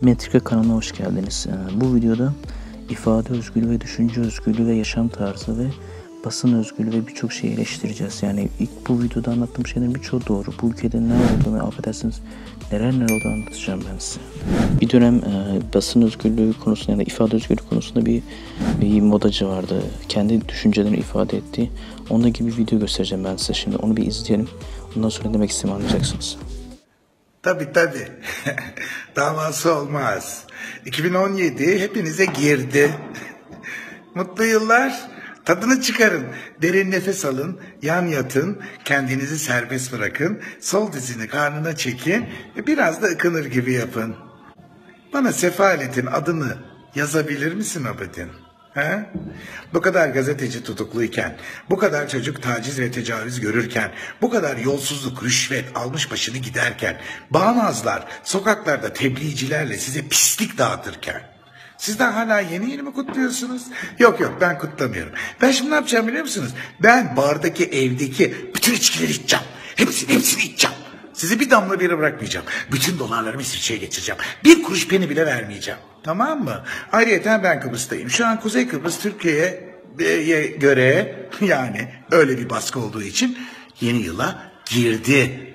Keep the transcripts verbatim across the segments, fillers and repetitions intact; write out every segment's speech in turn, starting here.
Metrika kanalına hoş geldiniz. Bu videoda ifade özgürlüğü ve düşünce özgürlüğü ve yaşam tarzı ve basın özgürlüğü ve birçok şeyi eleştireceğiz. Yani ilk bu videoda anlattığım şeylerin birçoğu doğru. Bu ülkede ne olduğunu, affedersiniz, neler neler olduğunu anlatacağım ben size. Bir dönem e, basın özgürlüğü konusunda ya da ifade özgürlüğü konusunda bir, bir modacı vardı. Kendi düşüncelerini ifade ettiği. Onunla gibi bir video göstereceğim ben size şimdi. Onu bir izleyelim. Ondan sonra demek istediğimi anlayacaksınız. Tabii tabii. Davası olmaz. iki bin on yedi hepinize girdi. Mutlu yıllar. Tadını çıkarın. Derin nefes alın. Yan yatın. Kendinizi serbest bırakın. Sol dizini karnına çekin. Ve biraz da ıkınır gibi yapın. Bana sefaletin adını yazabilir misin Abedin? He? Bu kadar gazeteci tutukluyken, bu kadar çocuk taciz ve tecavüz görürken, bu kadar yolsuzluk, rüşvet almış başını giderken, bağnazlar sokaklarda tebliğcilerle size pislik dağıtırken, siz de hala yeni yeni mi kutluyorsunuz? Yok yok, ben kutlamıyorum. Ben şimdi ne yapacağım biliyor musunuz? Ben bardaki, evdeki bütün içkileri içeceğim. Hepsini, hepsini içeceğim. Sizi bir damla bile bırakmayacağım. Bütün dolarlarımı İsviçre'ye geçireceğim. Bir kuruş peni bile vermeyeceğim. Tamam mı? Ayrıca ben Kıbrıs'tayım. Şu an Kuzey Kıbrıs Türkiye'ye göre, yani öyle bir baskı olduğu için yeni yıla girdi.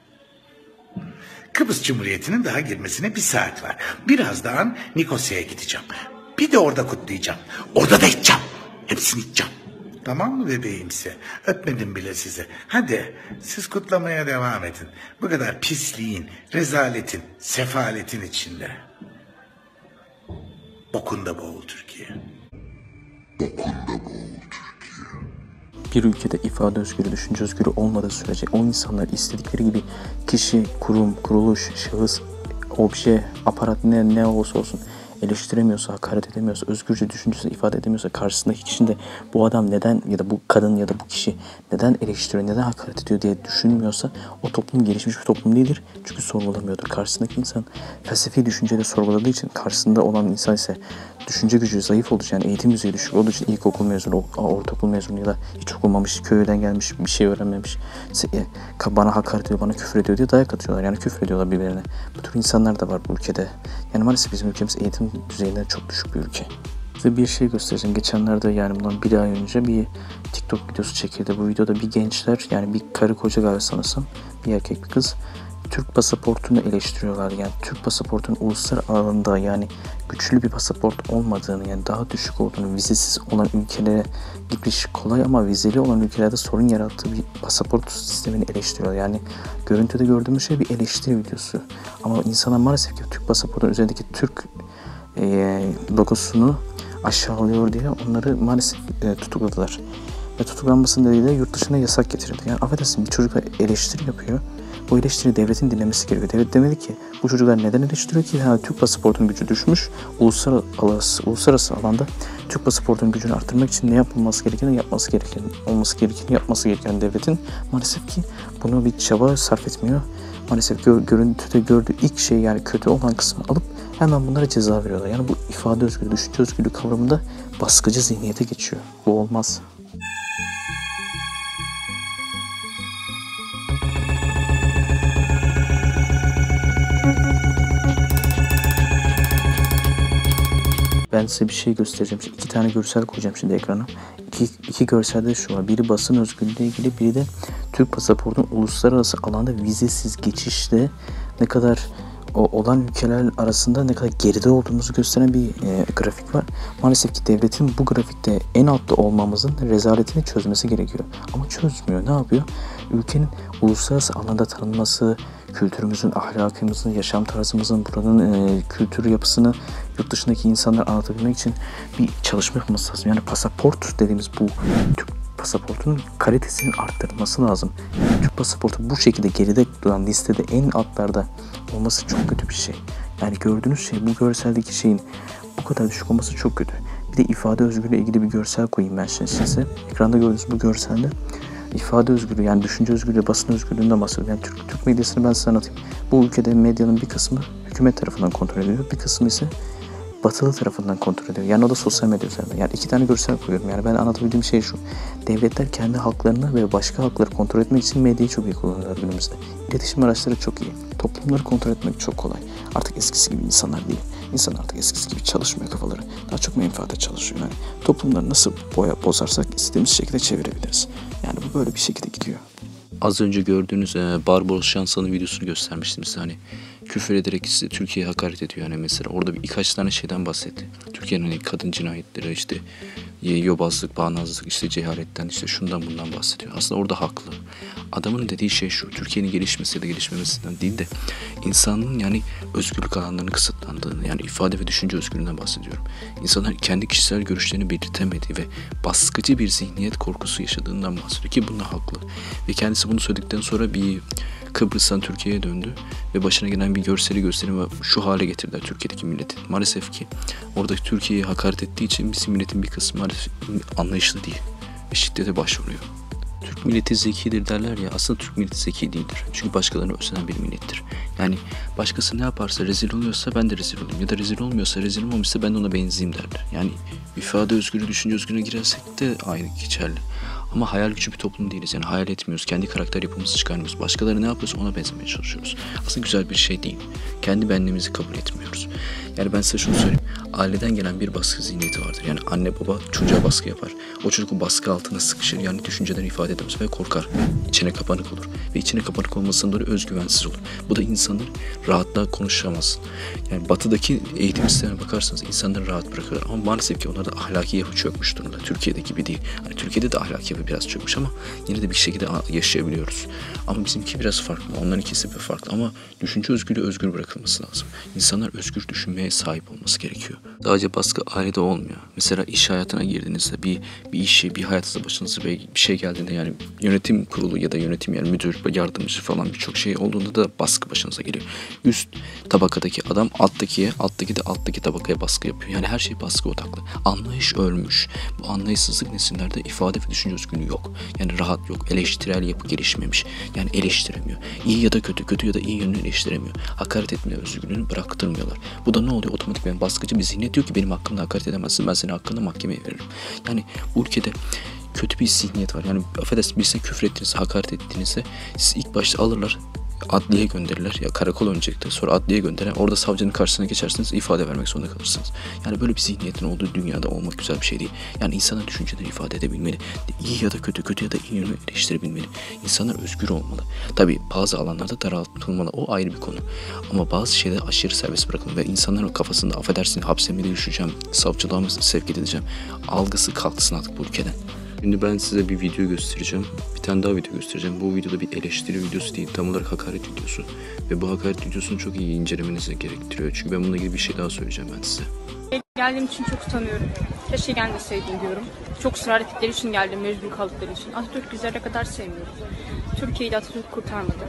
Kıbrıs Cumhuriyeti'nin daha girmesine bir saat var. Birazdan Nikosya'ya gideceğim. Bir de orada kutlayacağım. Orada da içeceğim. Hepsini içeceğim. Tamam mı bebeğimse? Öpmedim bile size. Hadi siz kutlamaya devam edin. Bu kadar pisliğin, rezaletin, sefaletin içinde. Bokunda boğul Türkiye. Bokunda boğul Türkiye. Bir ülkede ifade özgürlüğü, düşünce özgürlüğü olmadığı sürece o insanlar istedikleri gibi kişi, kurum, kuruluş, şahıs, obje, aparat ne, ne olursa olsun eleştiremiyorsa, hakaret edemiyorsa, özgürce düşüncesini ifade edemiyorsa, karşısındaki kişinin de bu adam neden ya da bu kadın ya da bu kişi neden eleştiriyor, neden hakaret ediyor diye düşünmüyorsa o toplum gelişmiş bir toplum değildir. Çünkü sorgulamıyordur. Karşısındaki insan felsefi düşünceyle sorguladığı için, karşısında olan insan ise düşünce gücü zayıf olduğu için, yani eğitim düzeyi düşük olduğu için ilkokul mezunu, ortaokul mezunu ya da hiç okumamış, köyden gelmiş, bir şey öğrenmemiş, bana hakaret ediyor, bana küfür ediyor diye dayak atıyorlar. Yani küfür ediyorlar birbirine. Bu tür insanlar da var bu ülkede. Yani maalesef bizim ülkemiz eğitim düzeyinden çok düşük bir ülke. Size bir şey göstereceğim. Geçenlerde, yani bundan bir ay önce bir TikTok videosu çekildi. Bu videoda bir gençler, yani bir karı koca galiba sanırsam, bir erkek bir kız, Türk pasaportunu eleştiriyorlar. Yani Türk pasaportunun uluslararası alanda yani güçlü bir pasaport olmadığını, yani daha düşük olduğunu, vizesiz olan ülkelere gidiş kolay ama vizeli olan ülkelerde sorun yarattığı bir pasaport sistemini eleştiriyorlar. Yani görüntüde gördüğümüz şey bir eleştiri videosu. Ama insanlar maalesef ki Türk pasaportunun üzerindeki Türk e, logosunu aşağılıyor diye onları maalesef e, tutukladılar. Ve tutuklanmasının nedeniyle yurt dışına yasak getirildi. Yani affedersin, bir çocuk eleştiri yapıyor. Bu eleştiri devletin dinlemesi gerekiyor. Devlet demeli ki bu çocuklar neden eleştiriyor ki? Yani Türk pasaportunun gücü düşmüş. Uluslararası, uluslararası alanda Türk pasaportunun gücünü arttırmak için ne yapılması gerekeni yapması gereken, olması gerekeni yapması gereken devletin maalesef ki bunu bir çaba sarf etmiyor. Maalesef gör, görüntüde gördüğü ilk şey, yani kötü olan kısmı alıp hemen bunlara ceza veriyorlar. Yani bu ifade özgürlüğü, düşünce özgürlüğü kavramında baskıcı zihniyete geçiyor. Bu olmaz. Ben size bir şey göstereceğim. Şimdi iki tane görsel koyacağım şimdi ekrana. İki, iki görselde şu var. Biri basın özgürlüğü ile ilgili, biri de Türk pasaportunun uluslararası alanda vizesiz geçişle ne kadar o olan ülkeler arasında ne kadar geride olduğumuzu gösteren bir e, grafik var. Maalesef ki devletin bu grafikte en altta olmamızın rezaletini çözmesi gerekiyor. Ama çözmüyor. Ne yapıyor? Ülkenin uluslararası alanda tanınması, kültürümüzün, ahlakımızın, yaşam tarzımızın, buranın e, kültür yapısını yurt dışındaki insanlar anlatabilmek için bir çalışma yapması lazım. Yani pasaport dediğimiz bu Türk pasaportunun kalitesinin arttırılması lazım. Yani Türk pasaportu bu şekilde geride duran listede en altlarda olması çok kötü bir şey. Yani gördüğünüz şey, bu görseldeki şeyin bu kadar düşük olması çok kötü. Bir de ifade özgürlüğü ile ilgili bir görsel koyayım ben şimdi size. Ekranda gördüğünüz bu görselde ifade özgürlüğü, yani düşünce özgürlüğü, basın özgürlüğünden bahsediyorum. Yani Türk, Türk medyasını ben size anlatayım. Bu ülkede medyanın bir kısmı hükümet tarafından kontrol ediliyor. Bir kısmı ise Batılı tarafından kontrol ediyor. Yani o da sosyal medya üzerinden. Yani iki tane görsel koyuyorum. Yani ben anlatabildiğim şey şu. Devletler kendi halklarını ve başka halkları kontrol etmek için medyayı çok iyi kullanıyorlar günümüzde. İletişim araçları çok iyi. Toplumları kontrol etmek çok kolay. Artık eskisi gibi insanlar değil. İnsanlar artık eskisi gibi çalışmıyor kafaları. Daha çok menfaate çalışıyor. Yani toplumları nasıl boya bozarsak istediğimiz şekilde çevirebiliriz. Yani bu böyle bir şekilde gidiyor. Az önce gördüğünüz e, Barbaros Şansal'ın videosunu göstermiştim size. Hani küfür ederek size Türkiye'ye hakaret ediyor. Yani mesela orada birkaç tane şeyden bahsetti. Türkiye'nin hani kadın cinayetleri, işte yobazlık, bağnazlık, işte cehaletten, işte şundan bundan bahsediyor. Aslında orada haklı. Adamın dediği şey şu: Türkiye'nin gelişmesi ya da gelişmemesinden değil de insanın yani özgürlük alanlarının kısıtlandığını, yani ifade ve düşünce özgürlüğünden bahsediyorum. İnsanlar kendi kişisel görüşlerini belirtemediği ve baskıcı bir zihniyet korkusu yaşadığından bahsediyor ki bunda haklı. Ve kendisi bunu söyledikten sonra bir Kıbrıs'tan Türkiye'ye döndü ve başına gelen bir görseli gösterim ve şu hale getirdiler Türkiye'deki milleti. Maalesef ki orada Türkiye'ye hakaret ettiği için bizim milletin bir kısmı maalesef anlayışlı değil ve şiddete başvuruyor. Türk milleti zekidir derler ya, aslında Türk milleti zeki değildir. Çünkü başkalarını özenen bir millettir. Yani başkası ne yaparsa, rezil oluyorsa ben de rezil olayım ya da rezil olmuyorsa, rezil olmamışsa ben de ona benzeyeyim derler. Yani ifade özgürlüğü, düşünce özgürlüğüne girersek de aynı geçerli. Ama hayal gücü bir toplum değiliz. Yani hayal etmiyoruz. Kendi karakter yapımızı çıkarmıyoruz. Başkaları ne yapıyorsa ona benzemeye çalışıyoruz. Aslında güzel bir şey değil. Kendi benliğimizi kabul etmiyoruz. Yani ben size şunu söyleyeyim. Aileden gelen bir baskı zihniyeti vardır. Yani anne baba çocuğa baskı yapar. O çocuk o baskı altında sıkışır. Yani düşüncelerini ifade edemez ve korkar. İçine kapanık olur. Ve içine kapanık olmasından dolayı özgüvensiz olur. Bu da insanları rahatlıkla konuşamaz. Yani batıdaki eğitim sistemine bakarsanız insanları rahat bırakıyorlar. Ama maalesef ki onlarda ahlaki yapı çökmüş durumda. Türkiye'de gibi değil. Hani Türkiye'de de ahlaki yapı biraz çökmüş ama yine de bir şekilde yaşayabiliyoruz. Ama bizimki biraz farklı. Onların ikisi bir farklı. Ama düşünce özgürlüğü özgür bırakılması lazım. İnsanlar özgür düşünmeye sahip olması gerekiyor. Sadece baskı ailede olmuyor. Mesela iş hayatına girdiğinizde bir bir işi, bir hayatınızda başınıza bir şey geldiğinde, yani yönetim kurulu ya da yönetim, yani müdür, yardımcı falan birçok şey olduğunda da baskı başınıza geliyor. Üst tabakadaki adam alttakiye, alttaki de alttaki tabakaya baskı yapıyor. Yani her şey baskı odaklı. Anlayış ölmüş. Bu anlayışsızlık nesillerde ifade ve düşünce özgürlüğü yok. Yani rahat yok. Eleştirel yapı gelişmemiş. Yani eleştiremiyor. İyi ya da kötü, kötü ya da iyi yönünü eleştiremiyor. Hakaret etme özgürlüğünü bıraktırmıyorlar. Bu da ne oluyor? Otomatikman baskıcı bir zihniyet diyor ki benim hakkımda hakaret edemezsin, ben senin hakkında mahkemeye veririm. Yani bu ülkede kötü bir zihniyet var. Yani affedersin, birisine küfür ettiğinizde, hakaret ettiğinizde siz ilk başta alırlar, adliyeye gönderirler. Ya karakol öncelikle, sonra adliyeye gönderirler. Orada savcının karşısına geçersiniz, ifade vermek zorunda kalırsınız. Yani böyle bir zihniyetin olduğu dünyada olmak güzel bir şey değil. Yani insanlar düşüncelerini ifade edebilmeli. İyi ya da kötü, kötü ya da iyi yönünü eleştirebilmeli. İnsanlar özgür olmalı. Tabii bazı alanlarda daraltılmalı. O ayrı bir konu. Ama bazı şeyler aşırı serbest bırakılmalı ve insanların kafasında affedersin hapse mi düşeceğim, savcılığa mı sevk edileceğim algısı kalksın artık bu ülkeden. Şimdi ben size bir video göstereceğim. Bir tane daha video göstereceğim. Bu videoda bir eleştiri videosu değil, tam olarak hakaret videosu. Ve bu hakaret videosunu çok iyi incelemenizi gerektiriyor. Çünkü ben bununla ilgili bir şey daha söyleyeceğim ben size. Geldiğim için çok utanıyorum. Keşke gelmeseydim diyorum. Çok ısrar ettikleri için geldim, mecbur kaldıkları için. Atatürk bizlere kadar sevmiyorum. Türkiye'yi de Atatürk kurtarmadı.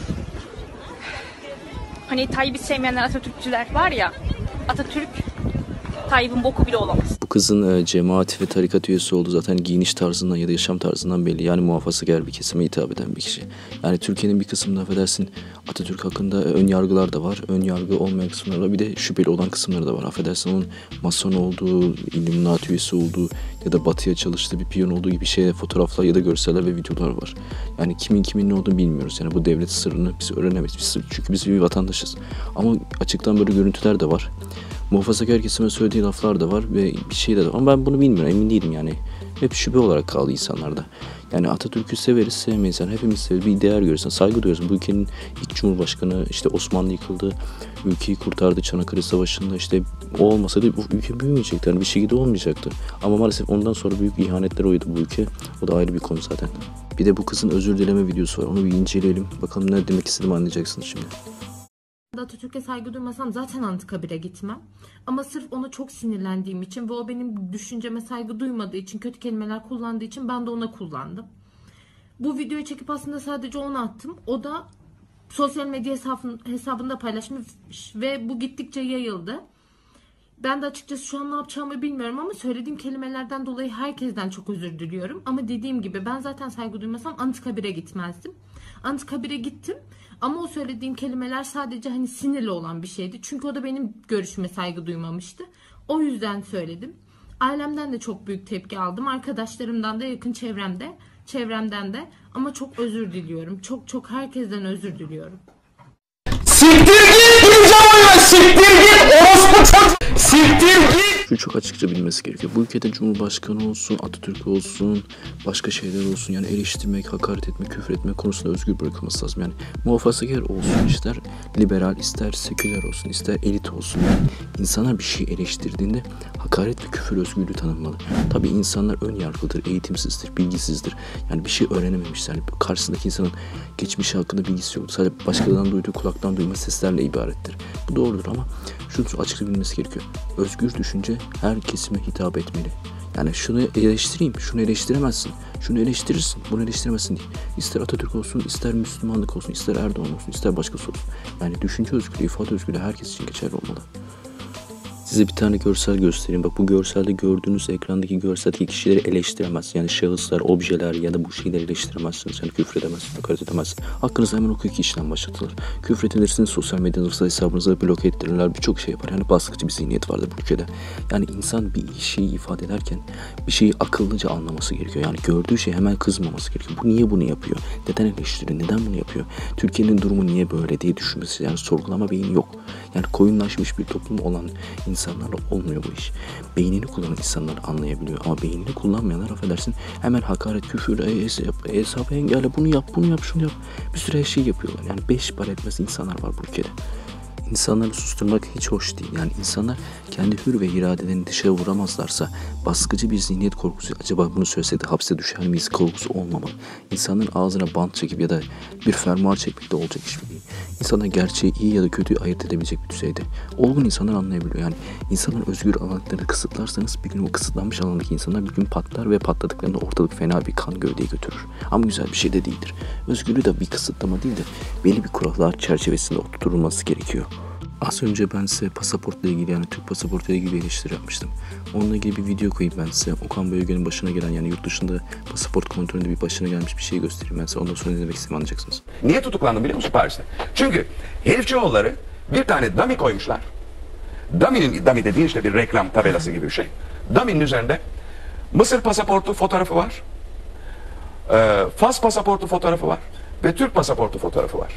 Hani Tayyip'i sevmeyenler Atatürkçüler var ya, Atatürk Tayyip'in boku bile olamaz. Bu kızın e, cemaat ve tarikat üyesi olduğu zaten giyiniş tarzından ya da yaşam tarzından belli. Yani muhafazakar bir kesime hitap eden bir kişi. Yani Türkiye'nin bir kısmında affedersin Atatürk hakkında ön yargılar da var. Ön yargı olmayan kısımları da, bir de şüpheli olan kısımları da var. Affedersin onun mason olduğu, İlluminati üyesi olduğu ya da batıya çalıştığı bir piyon olduğu gibi şeyler, fotoğraflar ya da görseller ve videolar var. Yani kimin kimin ne olduğunu bilmiyoruz. Yani bu devlet sırrını biz öğrenemeyiz. Biz, çünkü biz bir vatandaşız. Ama açıktan böyle görüntüler de var. Muhafazakar kesime söylediği laflar da var ve bir şey de var. Ama ben bunu bilmiyorum, emin değilim yani. Hep şüphe olarak kaldı insanlarda. Yani Atatürk'ü severiz, sevmeyiz. Yani hepimiz severiz, bir değer görüyorsun, saygı duyuyorsun. Bu ülkenin ilk cumhurbaşkanı, işte Osmanlı yıkıldı, ülkeyi kurtardı Çanakkale Savaşı'nda. İşte o olmasaydı bu ülke büyümeyecekti. Yani bir şekilde olmayacaktı. Ama maalesef ondan sonra büyük ihanetler oydu bu ülke. O da ayrı bir konu zaten. Bir de bu kızın özür dileme videosu var. Onu bir inceleyelim. Bakalım ne demek istediğimi anlayacaksınız şimdi. Atatürk'e saygı duymasam zaten Anıtkabir'e gitmem. Ama sırf ona çok sinirlendiğim için ve o benim düşünceme saygı duymadığı için, kötü kelimeler kullandığı için ben de ona kullandım. Bu videoyu çekip aslında sadece ona attım. O da sosyal medya hesabında paylaşmış ve bu gittikçe yayıldı. Ben de açıkçası şu an ne yapacağımı bilmiyorum ama söylediğim kelimelerden dolayı herkesten çok özür diliyorum. Ama dediğim gibi ben zaten saygı duymasam Anıtkabir'e gitmezdim. Anıtkabir'e gittim ama o söylediğim kelimeler sadece hani sinirli olan bir şeydi. Çünkü o da benim görüşüme saygı duymamıştı. O yüzden söyledim. Ailemden de çok büyük tepki aldım. Arkadaşlarımdan da, yakın çevremde, çevremden de. Ama çok özür diliyorum. Çok çok herkesten özür diliyorum. Siktir git gireceğim oyuna, siktir git orospu çocuk, siktir git. Şu çok açıkça bilmesi gerekiyor. Bu ülkede Cumhurbaşkanı olsun, Atatürk olsun, başka şeyler olsun, yani eleştirmek, hakaret etmek, küfür etmek konusunda özgür bırakılması lazım. Yani muhafazakar olsun, ister liberal, ister seküler olsun, ister elit olsun. Yani insanlar bir şey eleştirdiğinde hakaret ve küfür özgürlüğü tanınmalı. Tabii insanlar ön yargılıdır, eğitimsizdir, bilgisizdir. Yani bir şey öğrenememişler. Yani karşısındaki insanın geçmişi hakkında bilgisi yok. Sadece başkalarından duyduğu, kulaktan duyma seslerle ibarettir. Bu doğrudur ama şunu açıkça bilmesi gerekiyor. Özgür düşünce her kesime hitap etmeli. Yani şunu eleştireyim, şunu eleştiremezsin, şunu eleştirirsin, bunu eleştiremezsin değil. İster Atatürk olsun, ister Müslümanlık olsun, ister Erdoğan olsun, ister başkası olsun. Yani düşünce özgürlüğü, ifade özgürlüğü herkes için geçerli olmalı. Size bir tane görsel göstereyim. Bak, bu görselde gördüğünüz ekrandaki görseldeki kişileri eleştiremezsiniz. Yani şahıslar, objeler ya da bu şeyleri eleştiremezsiniz. Yani küfür edemezsiniz, hakaret edemezsiniz. Hakkınızda hemen hukuki işlem başlatılır. Küfür edilirsiniz, sosyal medyanızda hesabınızı bloke ettirirler, birçok şey yapar. Yani baskıcı bir zihniyet vardır bu ülkede. Yani insan bir şeyi ifade ederken bir şeyi akıllıca anlaması gerekiyor. Yani gördüğü şey hemen kızmaması gerekiyor. Bu niye bunu yapıyor? Neden eleştiriyor? Neden bunu yapıyor? Türkiye'nin durumu niye böyle diye düşünmesi. Yani sorgulama beyni yok. Yani koyunlaşmış bir toplum olan insanlarla olmuyor bu iş. Beynini kullanan insanlar anlayabiliyor ama beynini kullanmayanlar, affedersin, hemen hakaret, küfür, e, hesabı engelle, bunu yap, bunu yap, şunu yap. Bir sürü şey yapıyorlar. Yani beş para etmez insanlar var bu ülkede. İnsanları susturmak hiç hoş değil. Yani insanlar kendi hür ve iradelerini dışarı vuramazlarsa baskıcı bir zihniyet korkusu, acaba bunu söyleseydi hapse düşer miyiz korkusu olmamalı. İnsanların ağzına bant çekip ya da bir fermuar çekmekte olacak iş değil. İnsanlar gerçeği iyi ya da kötüyü ayırt edebilecek bir düzeyde. Olgun insanlar anlayabiliyor. Yani insanların özgür alanlarını kısıtlarsanız bir gün o kısıtlanmış alandaki insanlar bir gün patlar ve patladıklarında ortalık fena bir kan gövdeyi götürür. Ama güzel bir şey de değildir. Özgürlüğü de bir kısıtlama değil de belli bir kurallar çerçevesinde oturtulması gerekiyor. Az önce ben size pasaportla ilgili, yani Türk pasaportuyla ilgili bir eleştiri yapmıştım. Onunla ilgili bir video koyayım ben size. Okan Bayülgen'in başına gelen, yani yurt dışında pasaport kontrolünde bir başına gelmiş bir şey göstereyim ben size. Ondan sonra ne demek istediğimi anlayacaksınız. Niye tutuklandım biliyor musun Paris'te? Çünkü herifçioğulları bir tane dummy koymuşlar. Dummy'nin, dummy dediğin işte bir reklam tabelası gibi bir şey. Dummy'nin üzerinde Mısır pasaportu fotoğrafı var. Ee, Fas pasaportu fotoğrafı var. Ve Türk pasaportu fotoğrafı var.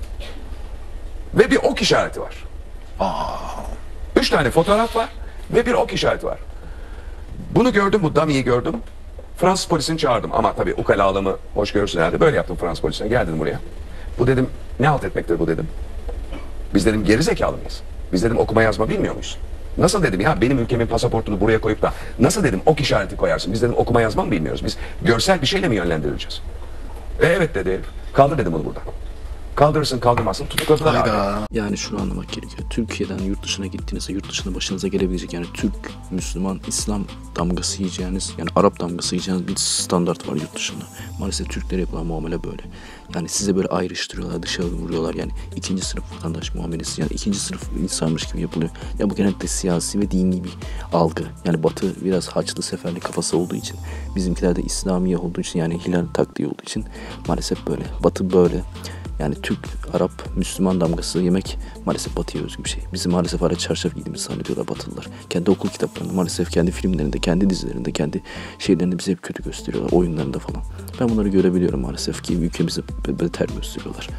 Ve bir ok işareti var. Aa. Üç tane fotoğraf var ve bir ok işareti var. Bunu gördüm, bu dummy'yi gördüm. Fransız polisini çağırdım ama tabii ukalalığımı hoş görürsün herhalde. Böyle yaptım Fransız polisine. Gel dedim buraya. Bu dedim, ne halt etmektir bu dedim. Biz dedim geri zekalı mıyız? Biz dedim okuma yazma bilmiyor muyuz? Nasıl dedim ya, benim ülkemin pasaportunu buraya koyup da nasıl dedim ok işareti koyarsın? Biz dedim okuma yazma mı bilmiyoruz? Biz görsel bir şeyle mi yönlendirileceğiz? E, evet dedi herif. Kaldır dedim onu buradan. Kaldırırsın kaldırmazsın tutukladılar abi. Yani şunu anlamak gerekiyor. Türkiye'den yurt dışına gittiğinizde yurt dışına başınıza gelebilecek, yani Türk, Müslüman, İslam damgası yiyeceğiniz, yani Arap damgası yiyeceğiniz bir standart var yurt dışında. Maalesef Türklere yapılan muamele böyle. Yani size böyle ayrıştırıyorlar, dışarı vuruyorlar, yani ikinci sınıf vatandaş muamelesi, yani ikinci sınıf insanmış gibi yapılıyor. Ya bu genellikle siyasi ve dini bir algı. Yani Batı biraz Haçlı Seferli kafası olduğu için, bizimkiler de İslamiye olduğu için, yani hilal taktiği olduğu için maalesef böyle. Batı böyle. Yani Türk, Arap, Müslüman damgası yemek maalesef Batı'ya özgü bir şey. Bizim maalesef hala çarşaf giydiğimizi zannediyorlar Batılılar. Kendi okul kitaplarında, maalesef kendi filmlerinde, kendi dizilerinde, kendi şeylerinde bize hep kötü gösteriyorlar. Oyunlarında falan. Ben bunları görebiliyorum maalesef ki ülkemizi beter gösteriyorlar.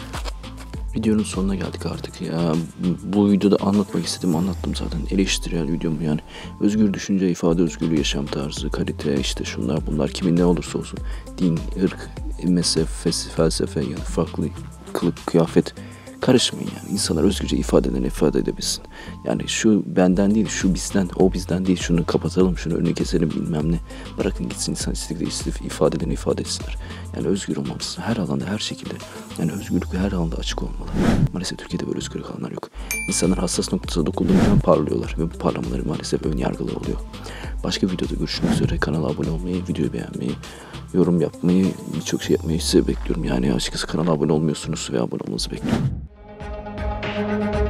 Videonun sonuna geldik artık ya. Bu videoda anlatmak istediğimi anlattım zaten. Eleştirel videom yani. Özgür düşünce, ifade özgürlüğü, yaşam tarzı, kalite, işte şunlar bunlar, kimin ne olursa olsun. Din, ırk, mezhep, felsefe, yani farklı kılık, kıyafet karışmayın yani. İnsanlar özgürce ifadelerini ifade edebilsin. Yani şu benden değil, şu bizden, o bizden değil, şunu kapatalım, şunu önüne keselim bilmem ne. Bırakın gitsin, insan istedikleri istedikleri ifadelerini ifade etsinler. Yani özgür olmamız her alanda, her şekilde. Yani özgürlük her alanda açık olmalı. Maalesef Türkiye'de böyle özgürlük alanlar yok. İnsanlar hassas noktasına dokunduğundan parlıyorlar ve bu parlamaları maalesef ön yargılı oluyor. Başka bir videoda görüşmek üzere. Kanala abone olmayı, videoyu beğenmeyi, yorum yapmayı, birçok şey yapmayı size bekliyorum. Yani açıkçası kanala abone olmuyorsunuz ve abone olmanızı bekliyorum.